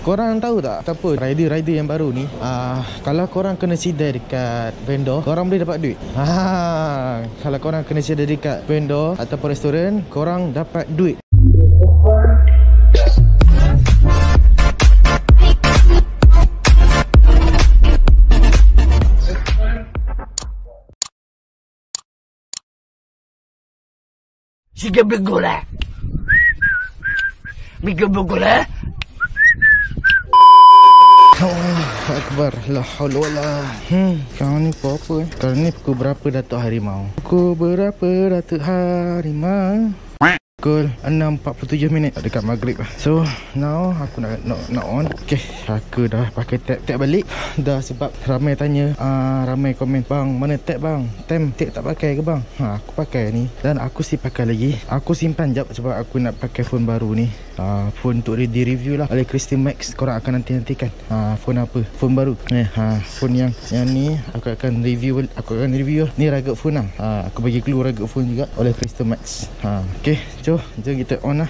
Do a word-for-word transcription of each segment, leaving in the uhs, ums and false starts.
Korang tahu tak apa rider-rider yang baru ni, uh, kalau korang kena sidai dekat vendor, korang boleh dapat duit. Ha, kalau korang kena sidai dekat vendor ataupun restoran, korang dapat duit. Siga bergolak. Mika bergolak. Allah Akbar. La haula wala. Hmm, kau ni apa-apa eh? Kau ni pukul berapa Datuk Harimau? Pukul berapa Datuk Harimau? Pukul enam empat puluh tujuh minit dekat maghrib. So now aku nak nak, nak on. Okay, aku dah pakai tab tab balik dah, sebab ramai tanya, uh, ramai komen, bang mana tab bang, tab tab tak pakai ke bang? Ha, aku pakai ni dan aku si pakai lagi. Aku simpan jap sebab aku nak pakai phone baru ni. Uh, phone untuk di review lah oleh Christy Max. Korang akan nanti-nantikan uh, phone apa, phone baru eh, uh, phone yang yang ni aku akan review. Aku akan review ni rugged phone lah. uh, Aku bagi clue rugged phone juga oleh Christy Max. uh, Okay, jom jom kita on lah.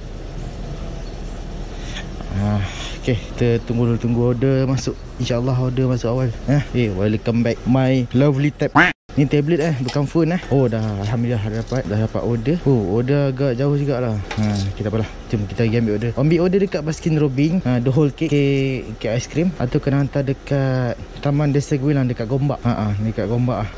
uh, Okay, kita tunggu dulu, tunggu order masuk. InsyaAllah order masuk awal. eh, hey, welcome back my lovely tab. Ni tablet eh, bukan phone eh. Oh dah, Alhamdulillah dah dapat, dah dapat order. Oh, order agak jauh jugalah. Ha, kita apalah. Jom kita pergi ambil order. Ambil order dekat Baskin Robbins, ha, the whole cake, cake, cake ice cream, atau kena hantar dekat Taman Desa Guilang dekat Gombak. Ha ah, dekat Gombak ah.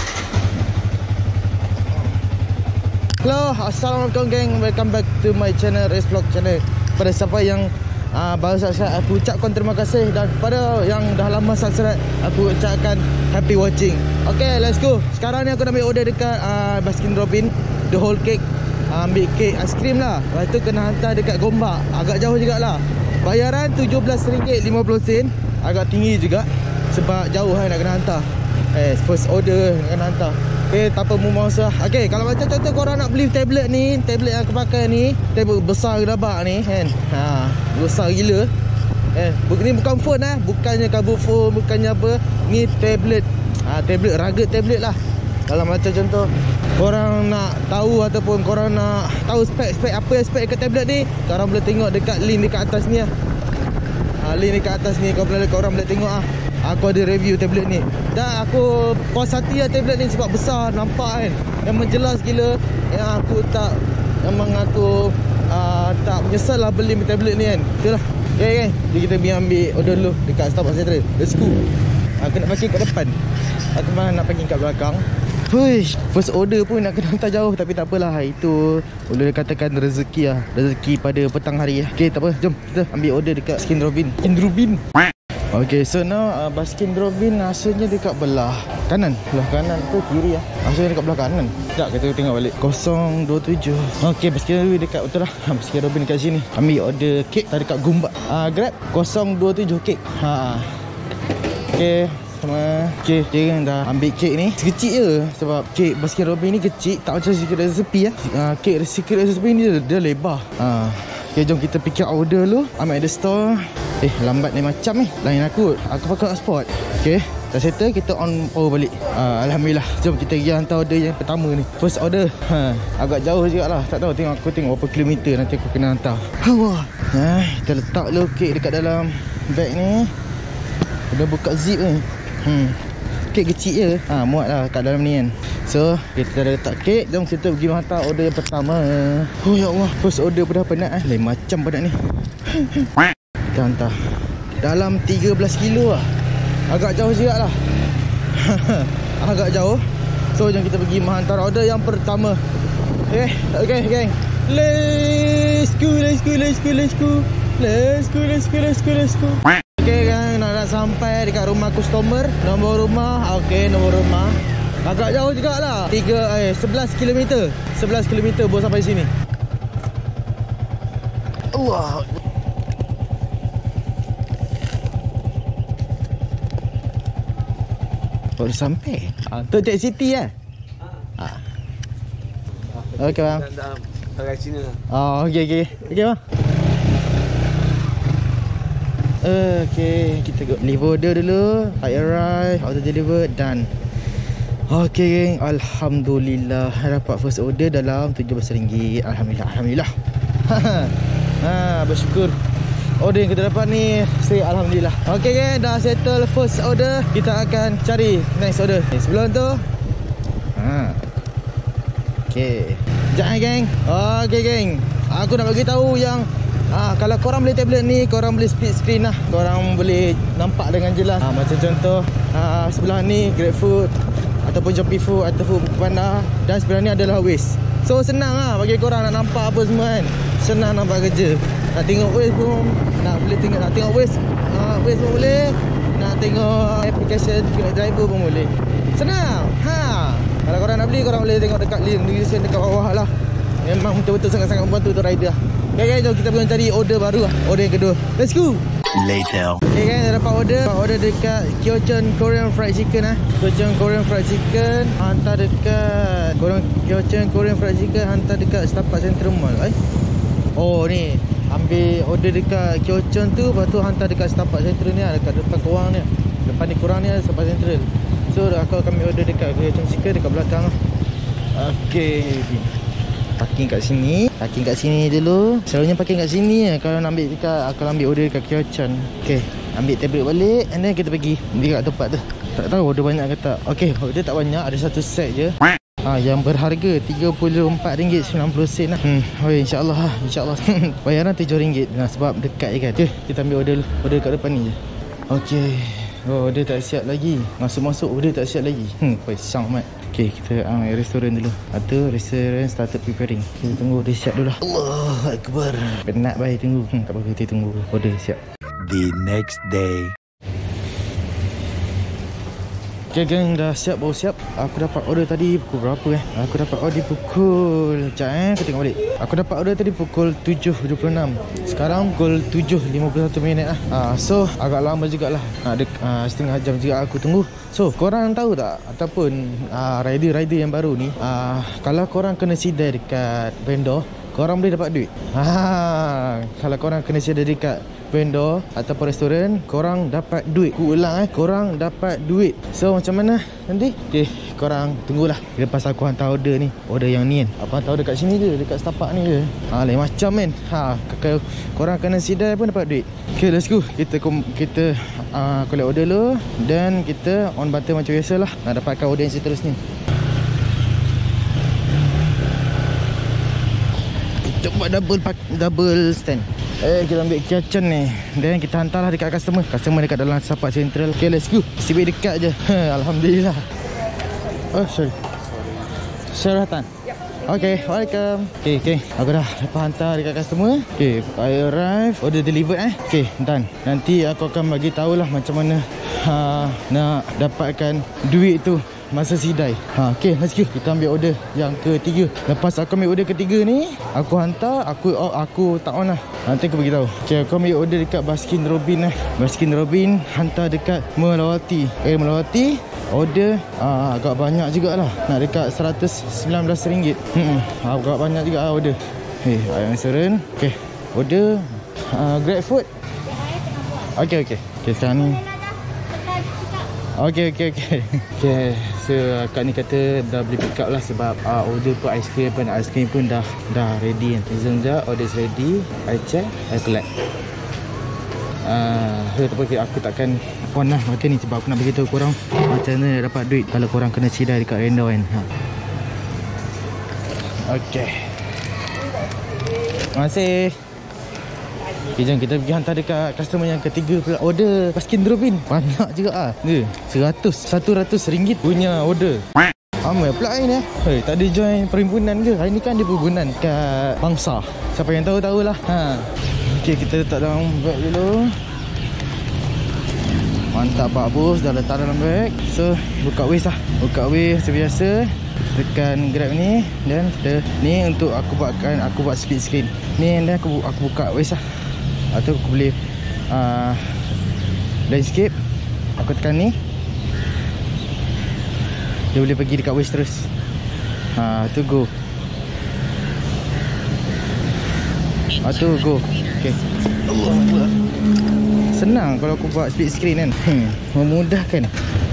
Hello, assalamualaikum geng. Welcome back to my channel, Race Vlog channel. Pada siapa yang Uh, baru subscribe, aku ucapkan terima kasih. Dan pada yang dah lama subscribe, aku ucapkan happy watching. Okay, let's go. Sekarang ni aku nak ambil order dekat uh, Baskin Robbins, the whole cake. uh, Ambil cake ice cream lah. Lepas tu kena hantar dekat Gombak, agak jauh jugalah. Bayaran tujuh belas ringgit lima puluh sen. Agak tinggi juga sebab jauh kan nak kena hantar. Eh, first order nak kena hantar. Okay, tak apa, mu masa. Okay, kalau macam contoh korang nak beli tablet ni, tablet yang aku pakai ni, tablet besar gelabak ni kan. Ha, besar gila. Eh, ni bukan phone eh, bukannya kabel phone, bukannya apa. Ni tablet. Ha, tablet, rugged tablet lah. Kalau macam contoh korang nak tahu ataupun korang nak tahu spek-spek apa spek dekat tablet ni, korang boleh tengok dekat link dekat atas ni lah. Ha, link dekat atas ni korang boleh, korang boleh tengok ah. Aku ada review tablet ni. Dan aku puas hati lah tablet ni sebab besar, nampak kan. Memang jelas gila. Yang aku tak, memang aku uh, tak menyesal lah beli tablet ni kan. Itulah. Okay, okay. Jadi kita pergi ambil order dulu dekat Starbucks Central. Let's go. Aku nak parking kat depan, aku malah nak parking kat belakang. Huish, first order pun nak kena hantar jauh. Tapi tak apalah, itu boleh katakan rezeki lah. Rezeki pada petang hari lah. Okay, tak apa, jom kita ambil order dekat Baskin Robbins. Baskin Robbins. Okay, so now uh, Baskin Robbins asalnya dekat belah kanan. Belah kanan ke kiri lah. Asalnya dekat belah kanan. Sekejap kita tengok balik. kosong dua tujuh. Okay, Baskin Robbins dekat betul lah. Baskin Robbins dekat sini. Ambil order kek tadi dekat Gombak. uh, Grab kosong dua tujuh kek. Ha. Okay, sama. Okay, dia dah ambil kek ni. Sekecil je. Sebab kek Baskin Robbins ni kecil, tak macam secret recipe lah. uh, Kek secret recipe ni dia, dia lebar. uh. Okay, jom kita pick up order dulu. Ambil the store. Eh, lambat ni macam ni. Lain aku. Aku pakai hotspot. Okay, dah settle, kita on power balik. uh, Alhamdulillah. Jom kita pergi hantar order yang pertama ni. First order. ha, Agak jauh juga lah. Tak tahu, tengok aku tengok berapa kilometer nanti aku kena hantar. Wah. Ha, kita letak dulu kek dekat dalam bag ni. Dah buka zip ni. Hmm, kek kecil je. Ha, muat lah kat dalam ni kan. So, kita dah letak kek. Jom kita pergi hantar order yang pertama. Oh ya Allah, first order pun dah penat eh. Lain macam penat ni. Kita hantar dalam tiga belas kilo lah. Agak jauh juga lah. Agak jauh. So, jom kita pergi menghantar order yang pertama. Okay, okay geng. Let's go, let's go, let's go, let's go. Let's go, let's go, let's go, let's go. Okay gang, nak, nak sampai dekat rumah customer. Nombor rumah, okay, nombor rumah. Agak jauh jugalah. tiga, eh, sebelas kilometer. sebelas kilometer baru sampai sini. Allah. Baru sampai. Ah, tu Tek City eh? Ha. Ah. Okey bang. Dah pakai Cina. Oh, okey okey. Okey bang. Okay, kita go leave order dulu. I arrive, order deliver, done. Okay geng, Alhamdulillah dapat first order dalam tujuh belas ringgit. Alhamdulillah, Alhamdulillah. Ha, bersyukur. order yang kita dapat ni, say alhamdulillah. Okay gang, dah settle first order. Kita akan cari next order. Okay, sebelum tu ha. Okay, sekejap eh gang. Okay gang, aku nak bagi tahu yang Ah, kalau korang beli tablet ni, korang boleh split screen lah. Korang boleh nampak dengan jelas. Ah, macam contoh ah, sebelah ni GrabFood ataupun Shopee Food ataupun Foodpanda, dan sebelah ni adalah Waze. So senang lah bagi korang nak nampak apa semua kan. Senang nampak kerja. Nak tengok Waze pun, nak boleh tengok, nak tengok Waze ah, Waze pun boleh. Nak tengok application driver pun boleh. Senang. Ha. Kalau korang nak beli, korang boleh tengok dekat link description dekat bawah lah. Memang betul-betul sangat-sangat membantu untuk rider lah. Okay guys, jom kita pergi cari order baru lah. Order yang kedua. Let's go. Later. Okay guys, dah dapat order. Order dekat Kyochon Korean Fried Chicken lah. Kyochon Korean Fried Chicken hantar dekat Kyochon Korean Fried Chicken hantar dekat Setapak Central Mall. Eh? Oh ni, ambil order dekat Kyochon tu, lepas tu hantar dekat Setapak Central ni lah, dekat depan korang ni. Depan ni korang ni lah Setapak Central. So aku akan ambil order dekat Kyochon Chicken dekat belakang lah. Okay, parking kat sini. Parking kat sini dulu. Selalunya parking kat sini ya. Kalau nak ambil dekat, aku ambil order dekat Kyochon. Okay, ambil tablet balik, and then kita pergi dekat tempat tu. Tak tahu order banyak ke tak. Okay, order tak banyak, ada satu set je. Ha, yang berharga tiga puluh empat ringgit sembilan puluh sen lah. Hmm, oh insyaAllah lah, insyaAllah. Bayaran tujuh ringgit. Nah, sebab dekat je kan. Okay, kita ambil order, order kat depan ni je. Okay. Oh, order tak siap lagi. Masuk-masuk order tak siap lagi. Hmm, pisang mat. Okay, kita ambil restoran dulu. Atau restoran started preparing. Kita tunggu order siap dulu lah. Allahu Akbar. Penat baik tunggu. Hmm, tak apa, kita tunggu order siap. The next day. Okay gang, dah siap, baru siap. Aku dapat order tadi pukul berapa eh? Aku dapat order pukul, sekejap eh, aku tengok balik. Aku dapat order tadi pukul tujuh dua puluh enam. Sekarang pukul tujuh lima puluh satu minit lah. ha, So agak lama jugalah. ha, dek, ha, Setengah jam juga aku tunggu. So korang tahu tak, ataupun ha, rider-rider yang baru ni, ha, kalau korang kena sidai dekat vendor, korang boleh dapat duit. ha, Kalau korang kena sidai dekat vendor ataupun restoran, korang dapat duit. Ku ulang eh, korang dapat duit. So macam mana nanti? Okay, korang tunggulah. Lepas aku hantar order ni, order yang ni kan, aku hantar order kat sini je, dekat setapak ni je. Ha, lain macam kan. Ha, kalau korang kena sidai pun dapat duit. Okay, let's go. Kita kita uh, collect order dulu, dan kita on button macam biasa lah, nak dapatkan order yang seterusnya. Kita buat double double stand. Eh, kita ambil Kyochon ni, dan kita hantarlah dekat customer. Customer dekat dalam Setapak Central. Okay, let's go. Sibik dekat je. Alhamdulillah. Oh, sorry. Syaratan. Okay, welcome. Okay, okay, aku dah lepas hantar dekat customer. Okay, I arrive, order delivered eh. Okay, done. Nanti aku akan bagi tahulah macam mana ha, nak dapatkan duit tu masa sidai. Ha, okay, let's go. Kita ambil order yang ketiga. Lepas aku ambil order ketiga ni, aku hantar, aku oh, aku tak on lah. Nanti aku beritahu. Okay, aku ambil order dekat Baskin Robbins eh. Baskin Robbins hantar dekat Melawati. Eh, Melawati order uh, agak banyak jugalah. Nak dekat seratus sembilan belas ringgit. Hmm, agak banyak juga uh, order. Eh, hey, ayam restoran. Okay, order uh, GrabFood. Okay, okay. Okay, sekarang ni. Okay, okay, okay. Okay, so Kak ni kata dah boleh pick up lah, sebab uh, order pun ice cream pun, ice cream pun dah dah ready kan. Izin je, order is ready. I check, I collect. Uh, so tapi aku takkan on lah macam ni, sebab aku nak beritahu korang macam mana dapat duit kalau korang kena sidai dekat vendor kan. Ha. Okay, terima kasih. Okay, jom kita pergi hantar dekat customer yang ketiga pula. Order Baskin Robbins banyak juga ah. Dia seratus, satu ratus ringgit punya order. Ramai pula hari ni eh. Hey, tak ada join perhimpunan ke? Hari ni kan dia perhimpunan kat Bangsa. Siapa yang tahu tahulah. Ha. Okay, kita letak dalam bag dulu. Mantap Pak Bos, dah letak dalam bag. So buka Waze lah. Buka Waze macam biasa. Tekan Grab ni, dan kita ni untuk aku buatkan, aku buat split screen. Ni dan aku aku buka Waze lah. Atau aku boleh uh, landscape. Aku tekan ni, dia boleh pergi dekat Waze terus. Ha, tu go. Ha, tu go. Okay. Allah. Senang kalau aku buat split screen kan. Hmm, memudahkan.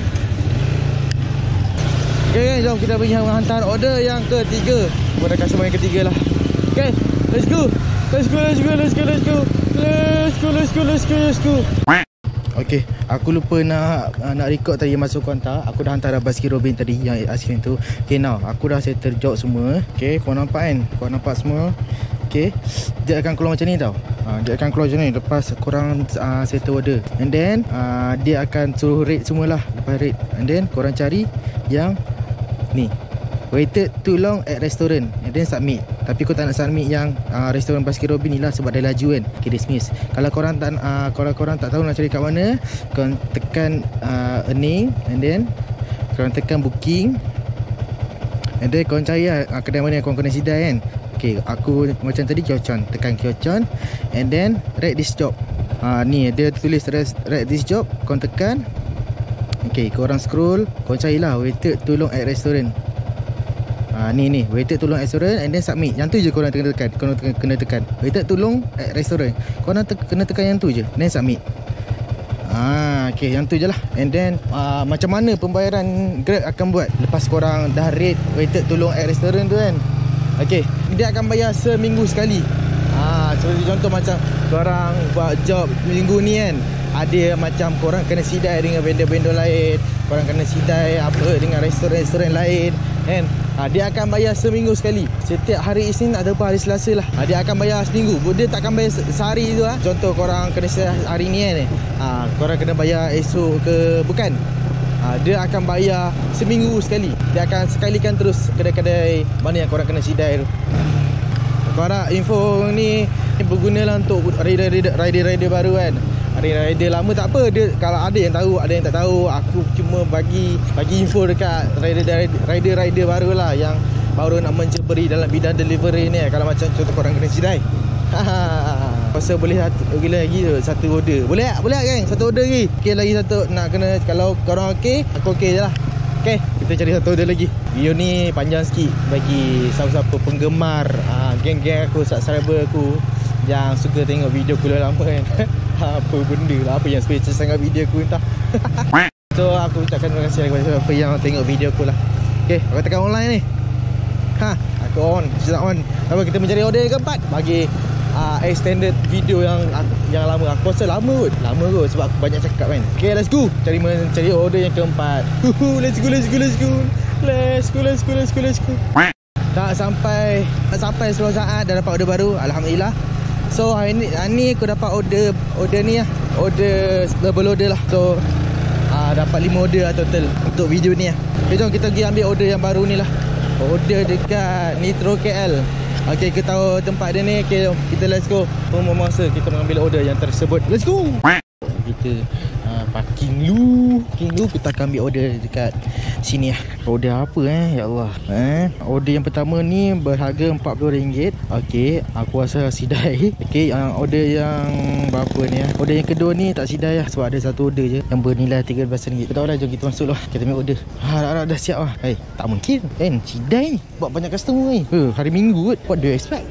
Okay, jom kita pergi hantar order yang ketiga kepada customer yang ketiga lah. Okay, let's go. Let's go, let's go, let's go, let's go. Let's go, let's go, let's go, let's go. Okay, aku lupa nak uh, nak record tadi masuk kontak. Aku dah hantar dah Baskin Robin tadi yang aiskrim tu. Okay, now aku dah settle job semua. Okay, kau nampak kan? Kau nampak semua. Okay, dia akan keluar macam ni tau. uh, Dia akan keluar macam ni lepas korang uh, settle order. And then uh, dia akan suruh rate semualah. Lepas rate, and then korang cari yang ni, waited too long at restaurant, and then submit. Tapi kau tak nak submit yang uh, restoran Baskin Robin ni lah, sebab dia laju kan. Okay, dismiss. Kalau korang tak uh, kalau korang tak tahu nak cari kat mana, korang tekan uh, earning, and then korang tekan booking, and then korang cari lah uh, kedai mana yang korang kena sidai kan. Okay, aku macam tadi Kyochon, tekan Kyochon, and then rate this job. uh, Ni dia tulis rate this job, korang tekan. Okay, korang scroll, korang carilah waited too long at restaurant. Ha, ni ni waited too long at restaurant, and then submit. Yang tu je korang kena tekan. Korang kena, kena tekan waited too long at restaurant. Korang te kena tekan yang tu je, then submit. Ah, okay, yang tu je lah. And then uh, macam mana pembayaran Grab akan buat lepas korang dah rate waited too long at restaurant tu kan. Okay, dia akan bayar seminggu sekali. Ah, seperti contoh macam korang buat job minggu ni kan, ada macam korang kena sidai dengan vendor-vendor lain, korang kena sidai apa dengan restoran-restoran lain kan. Ha, dia akan bayar seminggu sekali. Setiap hari Isnin ataupun hari Selasa lah. Ha, dia akan bayar seminggu. Dia tak akan bayar sehari tu lah. Contoh korang kena sidai hari ni kan, ha, korang kena bayar esok ke, bukan. Ha, dia akan bayar seminggu sekali. Dia akan sekalikan terus kedai-kedai mana yang korang kena sidai tu. Korang info ni berguna lah untuk rider-rider baru kan. Rider-rider lama tak apa, dia kalau ada yang tahu, ada yang tak tahu. Aku cuma bagi bagi info dekat rider-rider baru lah, yang baru nak menceburi dalam bidang delivery ni. Kalau macam contoh korang kena sidai, rasa boleh satu, boleh lagi tu satu order. Boleh tak? Boleh tak geng? Satu order lagi. Okay, lagi satu nak kena. Kalau korang okey, aku okey je lah. Okay, kita cari satu order lagi. Video ni panjang sikit bagi siapa-siapa penggemar, uh, geng-geng aku, subscriber aku yang suka tengok video aku lama kan. Apa benda lah, apa yang special sangat video aku entah. So aku ucapkan terima kasih kepada siapa yang tengok video aku lah. Okay, aku tekan online ni. Ha, aku on, sudah on. Apa kita mencari order yang keempat bagi uh, extended video yang yang lama. Aku rasa lama kot. Lama kot sebab aku banyak cakap kan. Okay, let's go. Cari mencari order yang keempat. Let's go, let's go, let's go. Let's go, let's go, let's go, let's go. Tak sampai tak sampai sepuluh saat dah dapat order baru. Alhamdulillah. So hari ni, hari ni aku dapat order order ni lah. Order double order lah. So uh, dapat lima order lah total untuk video ni lah. Okay, jom kita pergi ambil order yang baru ni lah. Order dekat Nitro K L. Okay, kita tahu tempat dia ni. Okay, kita let's go. Tunggu masa kita mengambil order yang tersebut. Let's go. Kita uh, parking dulu. Parking dulu, kita akan ambil order dekat sini lah. Order apa eh? Ya Allah, eh? Order yang pertama ni berharga empat puluh ringgit. Okay, aku rasa sidai. Okay, uh, order yang berapa ni lah. Order yang kedua ni tak sidai lah, sebab ada satu order je yang bernilai tiga belas ringgit. Kita tahu lah, jom kita masuk lah. Kita ambil order. Harap-harap dah siap lah. Eh, hey, tak mungkin kan, sidai ni buat banyak customer ni. uh, Hari Minggu kot. What do you expect?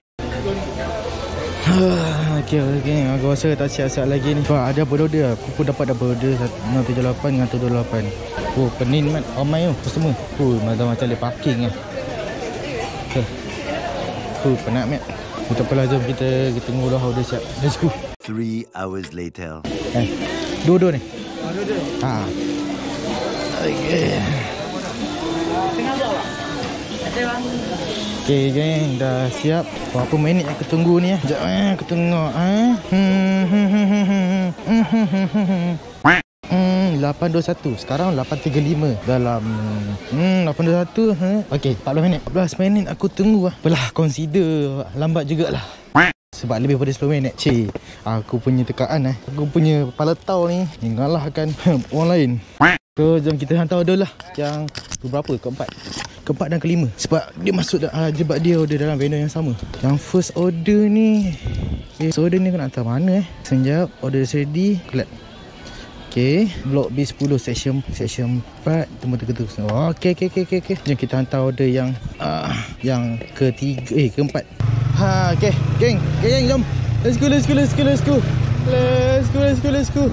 Okay, okay, aku rasa tak siap-siap lagi ni. Sebab ada apa order. Aku pun dapat double order enam tujuh lapan dengan tujuh lapan. Oh, penin mat. Oh my oh, customer. Oh, macam-macam dia parking lah. Okay. Oh, penat mat. Oh, tak apalah, jom kita, kita tunggu dah order siap. Let's go. Three hours later. Eh, dua-dua ni? Ah, dua-dua. Haa. Okay. Tengah jauh lah. Ada bang. Okay geng, dah siap. Berapa minit aku tunggu ni eh? Sekejap eh, aku tengok eh. Hmm, hmm, hmm, hmm, hmm, hmm, hmm. Hmm, lapan dua satu. Sekarang lapan tiga lima. Dalam Hmm, lapan dua satu huh? Okay, empat belas minit. empat belas minit aku tunggu lah. Apalah, consider lambat jugalah. Sebab lebih pada sepuluh minit. Cik, aku punya tekaan eh. Aku punya kepala tau ni mengalahkan orang lain. So, jom kita hantar order lah. Yang berapa? Keempat. Keempat dan kelima. Sebab dia masuk uh, sebab dia order dalam vendor yang sama. Yang first order ni, okay, so order ni aku nak hantar mana eh. Sekejap, order ready, collect. Okay, blok B sepuluh section section empat, temu terketuk. Oh, okay, okay, okay, okay, okay. Jom kita hantar order yang uh, yang ketiga, eh keempat. Ha, okay, geng, geng, jom. Let's go, let's go, let's go, let's go. Let's go, let's go, let's go.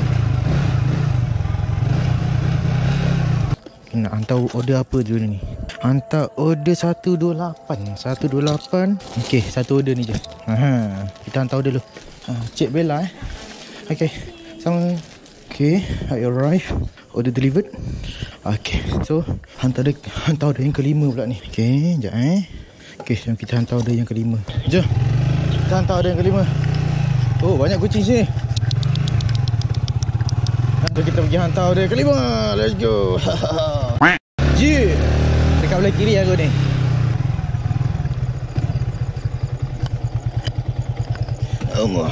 Nak hantar order apa dulu ni? hantar order seratus dua puluh lapan. seratus dua puluh lapan. Okey, satu order ni je. Ha, kita hantar order dulu. Ha, Cik Bella eh. Okey. Sama. Okey, I arrive. Order delivered. Okey, so hantar order, hantar order yang kelima pula ni. Okey, sekejap eh. Okey, jom kita hantar order yang kelima. Jom. Kita hantar order yang kelima. Oh, banyak kucing sini. So, kita pergi hantar order yang kelima. Let's go. Yeah. Dekat belah kiri aku ni. Allah.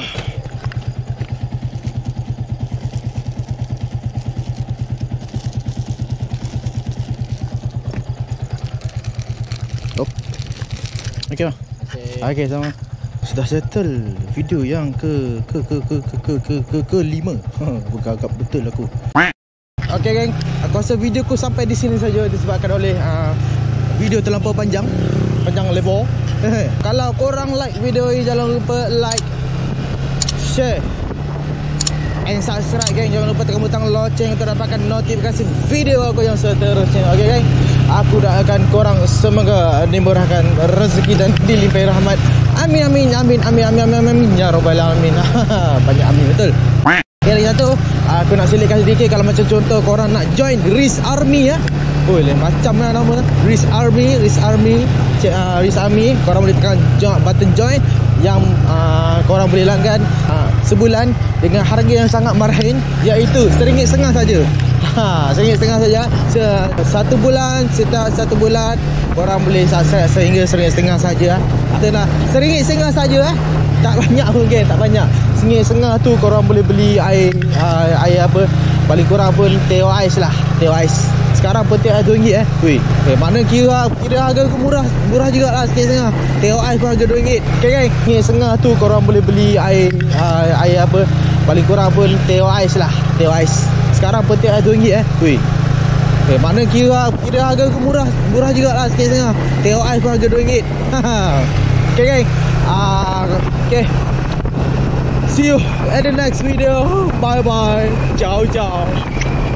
Oh. Okey bang. Okey. Okey sama. Sudah settle video yang ke ke ke ke ke ke ke ke ke lima. Ha, bergagap betul aku. Okey geng, aku rasa video ku sampai di sini saja disebabkan oleh uh, video terlampau panjang, panjang lebar. Kalau korang like video ini, jangan lupa like, share and subscribe geng. Jangan lupa tekan butang loceng untuk dapatkan notifikasi video aku yang seterusnya. Okey geng, aku doakan korang semoga dimurahkan rezeki dan dilimpahi rahmat. Amin amin amin amin amin amin amin ya rabbal alamin. Banyak amin betul. Okay, lagi satu, aku nak selitkan sedikit. Kalau macam contoh korang nak join Risk Army ya. Oh, lain macam lah nama. Risk Army, Risk Army, uh, Risk Army. Korang boleh tekan join, button join yang uh, korang boleh langgan uh, sebulan dengan harga yang sangat marhain, iaitu seringgit setengah saja. Ha, seringgit setengah saja. Se satu bulan, setiap satu bulan korang boleh subscribe sehingga seringgit setengah saja. Itulah, seringgit setengah saja eh. Tak banyak pun geng, tak banyak. Seringgit setengah tu korang boleh beli air uh, air apa, paling kurang pun teh ais lah, teh ais. Sekarang pun teh ais dua ringgit eh. Weh, eh, mana kira kira harga tu murah, murah jugalah sikit setengah. Teh ais pun harga dua ringgit. Okey geng, seringgit setengah tu korang boleh beli air uh, air apa, paling kurang pun teh ais lah, teh ais. Sekarang pun teh ais dua ringgit eh. Weh, eh, mana kira kira harga tu murah, murah jugalah sikit setengah. Teh ais pun harga dua ringgit. Okey geng. Ah, uh, okay. See you at the next video. Bye bye. Ciao ciao.